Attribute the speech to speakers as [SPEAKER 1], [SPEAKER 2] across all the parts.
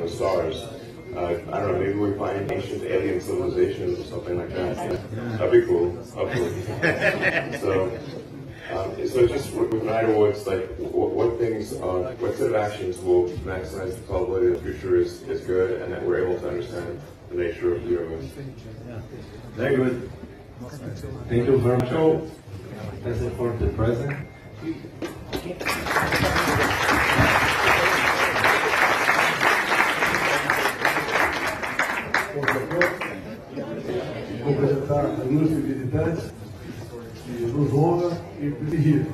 [SPEAKER 1] the stars. I don't know, maybe we find ancient alien civilizations or something like that. That'd be cool, hopefully. So just with Night Awards, like, what things, what set of actions will maximize the probability that the future is good and that we're able to understand the nature of the universe?
[SPEAKER 2] Very good. Thank you very much. That's it for the present.
[SPEAKER 3] Vou apresentar a ilustre visitante que nos honra e prestigia.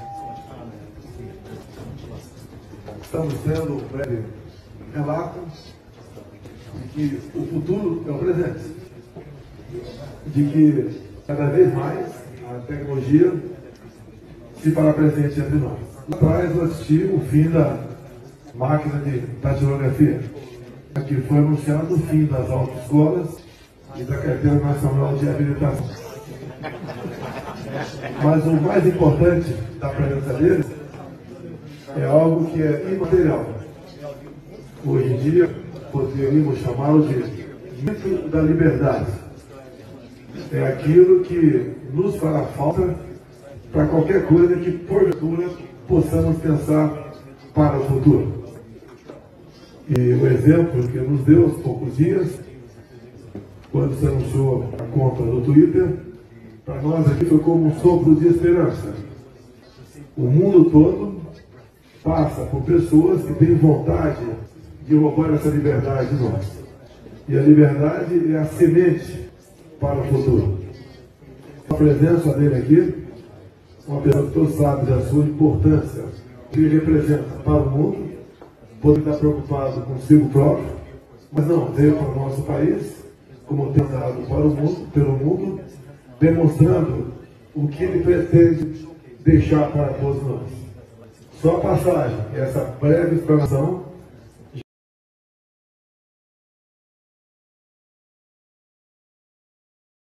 [SPEAKER 3] Estamos tendo um breve relato de que o futuro é o presente, de que cada vez mais a tecnologia se fará presente entre nós. Lá atrás eu assisti o fim da máquina de datilografia. Aqui foi anunciado o fim das autoescolas e da Carteira Nacional de Habilitação. Mas o mais importante da presença deles é algo que é imaterial. Hoje em dia, poderíamos chamá-lo de mito da liberdade. É aquilo que nos fará falta para qualquer coisa que, porventura, possamos pensar para o futuro. E o exemplo que nos deu há poucos dias, quando se anunciou a conta do Twitter, para nós aqui foi como um sopro de esperança. O mundo todo passa por pessoas que têm vontade de roubar essa liberdade de nós. E a liberdade é a semente para o futuro. A presença dele aqui, uma pessoa que todos sabem da sua importância, que ele representa para o mundo, pode estar preocupado consigo próprio, mas não, veio para o nosso país, como tem dado para o mundo, pelo mundo, demonstrando o que ele pretende deixar para todos nós. Só a passagem, essa breve explanação,